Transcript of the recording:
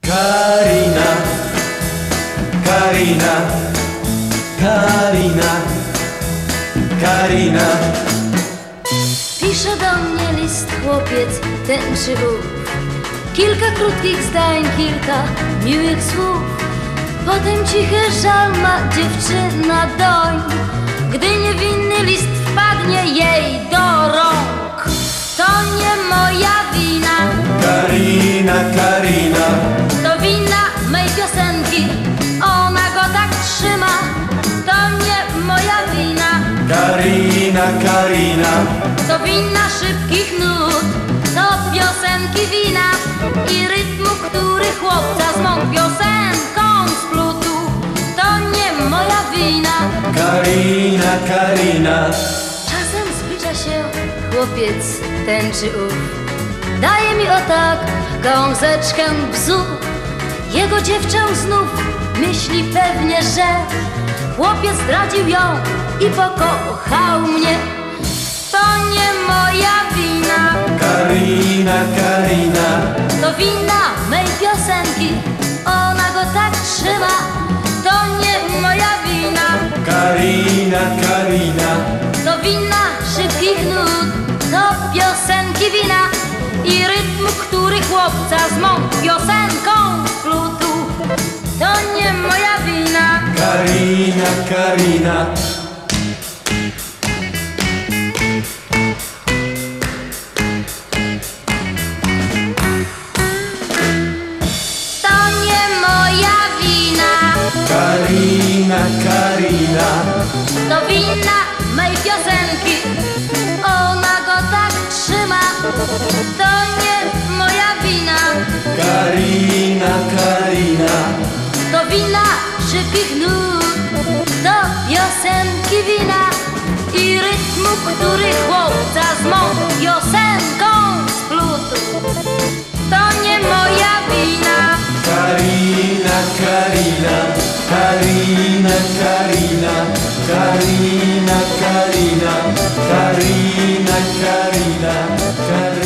Karina, Karina, Karina, Karina. Pisze do mnie list chłopiec ten czy ów. Kilka krótkich zdań, kilka miłych słów. Potem cichy żal ma dziewczyna doń. Gdy niewinny list wpadnie jej do rąk, to nie moja wina. Karina, Karina, to wina mej piosenki. Ona go tak trzyma, to nie moja wina. Karina, Karina, to wina szybkich nut, to piosenki wina i rytmu, który chłopca z mą piosenką splótł. To nie moja wina. Karina, Karina. Czasem zbliża się chłopiec ten czy ów. Daje mi o tak gąseczkę bzu. Jego dziewczę znów myśli pewnie, że chłopiec zdradził ją i pokochał mnie. To nie moja wina. Karina, Karina, to wina mej piosenki. Ona go tak trzyma, to nie moja wina. Karina, Karina, to wina szybkich nut, to piosenki wina i rytmu, który chłopca z mą piosenką splótł. To nie moja wina. Karina, Karina. To nie moja wina. Karina, Karina, to wina mej piosenki. Ona go tak trzyma, to nie moja wina. Karina, Karina, to wina szybkich nut, to piosenki wina i rytmu, który chłopca z mą piosenką splótł. To nie moja wina. Karina, Karina, Karina, Karina, Karina, Karina, Karina, Karina, Karina.